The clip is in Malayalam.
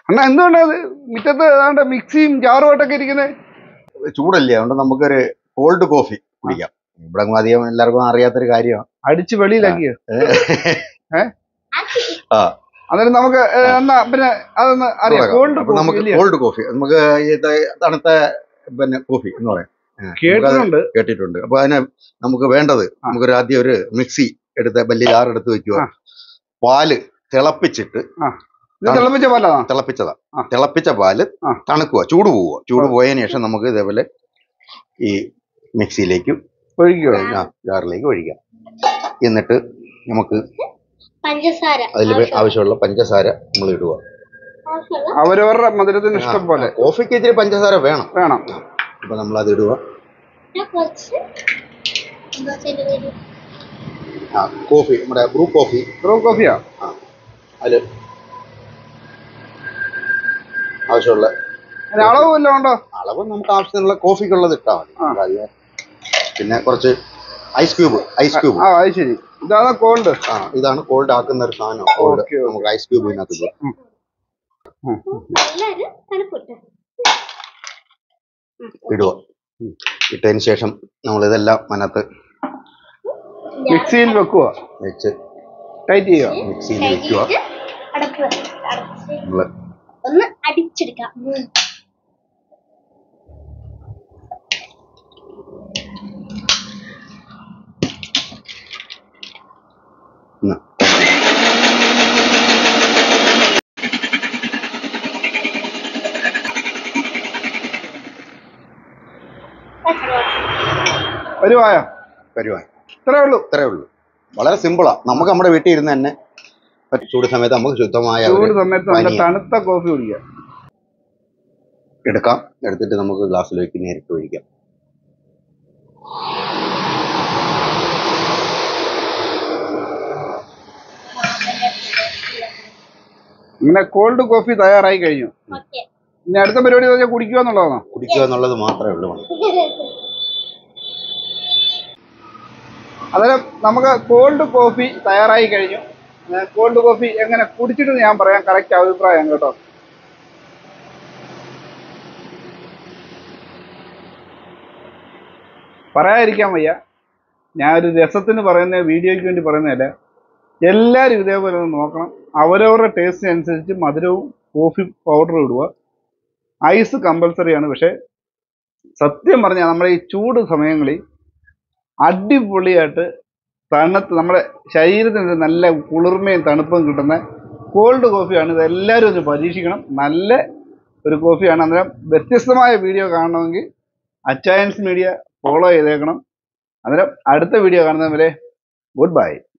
അണ്ണാ എന്തുകൊണ്ടാ അത് മുറ്റത്ത് ഏതാണ്ട് മിക്സിയും ജാറുമായിട്ടൊക്കെ ഇരിക്കുന്നത്? ചൂടല്ലേ, അതുകൊണ്ട് നമുക്കൊരു കോൾഡ് കോഫി കുടിക്കാം. ഇവിടെ അധികം എല്ലാവർക്കും അറിയാത്തൊരു കാര്യമാണ്. അടിച്ച് വെളിയിലാക്കിയോ? ആ, അന്നേരം നമുക്ക് എന്നാ പിന്നെ അതൊന്ന് അറിയാം. നമുക്ക് കോൾഡ് കോഫി, നമുക്ക് തണുത്ത പിന്നെ കോഫി എന്ന് പറയാം. കേട്ടിട്ടുണ്ട്. അപ്പൊ അതിന് നമുക്ക് വേണ്ടത്, നമുക്കൊരു ആദ്യം ഒരു മിക്സി എടുത്ത് വലിയ ജാറെടുത്ത് വെക്കുക. പാല് തിളപ്പിച്ചിട്ട്, തിളപ്പിച്ച പാല് തണുക്കുക, ചൂട് പോവുക. ചൂട് പോയതിനു ശേഷം നമുക്ക് ഇതേപോലെ ഈ മിക്സിയിലേക്ക് ഒഴിക്കുക, ജാറിലേക്ക് ഒഴിക്കാം. എന്നിട്ട് നമുക്ക് അതിൽ ആവശ്യമുള്ള പഞ്ചസാര നമ്മൾ ഇടുക. അവരവരുടെ മധുരത്തിന് ഇഷ്ടം പോലെ. കോഫിക്ക് ഇത്തിരി പഞ്ചസാര വേണം. അപ്പൊ നമ്മൾ അത് ഇടുക. കോഫി, നമ്മുടെ ബ്രൂ കോഫിയാ. അതില് ആവശ്യമുള്ള അളവ് വല്ലതും ഉണ്ടോ? അളവ് നമുക്ക് ആവശ്യത്തിനുള്ള കോഫിക്കുള്ളത് ഇട്ടാൽ മതി. പിന്നെ കുറച്ച് ഐസ് ക്യൂബ്. ശരി, ഇതാണ് കോൾഡ്. ഇതാണ് കോൾഡ് ആക്കുന്ന ഒരു സാധനം. കോൾഡ് നമുക്ക് ഐസ് ക്യൂബ് ഇതിനകത്ത് ഇടുക. ഇട്ടതിന് ശേഷം നമ്മൾ ഇതെല്ലാം അതിനകത്ത് മിക്സിയിൽ വെച്ച് ടൈറ്റ് ചെയ്യുക. മിക്സിയിൽ വെക്കുക. ഒന്ന് അടിച്ചെടുക്കാം. പരിവായോ? ഇത്രേ ഉള്ളൂ. വളരെ സിമ്പിളാ. നമുക്ക് നമ്മുടെ വീട്ടിൽ ഇരുന്ന് തന്നെ ചൂട് സമയത്ത് നമുക്ക് ശുദ്ധമായ തണുത്ത കോഫി കുടിക്കാം. എടുത്തിട്ട് നമുക്ക് ഗ്ലാസ്സിലേക്ക് നേരിട്ട് ഒഴിക്കാം. ഇങ്ങനെ കോൾഡ് കോഫി തയ്യാറായി കഴിഞ്ഞു. ഇനി അടുത്ത പരിപാടി കുടിക്കുക എന്നുള്ളതാണോ? കുടിക്കുക എന്നുള്ളത് മാത്രമേ ഉള്ളൂ. അന്നേരം നമുക്ക് കോൾഡ് കോഫി തയ്യാറായി കഴിഞ്ഞു. കോൾഡ് കോഫി എങ്ങനെ കുടിച്ചിട്ട് ഞാൻ പറയാം കറക്റ്റ് അഭിപ്രായം കേട്ടോ. പറയാതിരിക്കാൻ വയ്യ. ഞാനൊരു രസത്തിന് പറയുന്ന, വീഡിയോയ്ക്ക് വേണ്ടി പറയുന്നതല്ല. എല്ലാവരും ഇതേപോലെ ഒന്ന് നോക്കണം. അവരവരുടെ ടേസ്റ്റിനനുസരിച്ച് മധുരവും കോഫി പൗഡറും ഇടുക. ഐസ് കമ്പൽസറിയാണ്. പക്ഷേ സത്യം പറഞ്ഞാൽ നമ്മുടെ ഈ ചൂട് സമയങ്ങളിൽ അടിപൊളിയായിട്ട് നമ്മുടെ ശരീരത്തിന് നല്ല കുളിർമയും തണുപ്പും കിട്ടുന്ന കോൾഡ് കോഫിയാണ്. ഇത് എല്ലാവരും ഒന്ന് പരീക്ഷിക്കണം. നല്ല ഒരു കോഫിയാണ്. അന്നേരം വ്യത്യസ്തമായ വീഡിയോ കാണണമെങ്കിൽ അച്ചായൻസ് മീഡിയ ഫോളോ ചെയ്തേക്കണം. അന്നേരം അടുത്ത വീഡിയോ കാണുന്നവരെ ഗുഡ് ബൈ.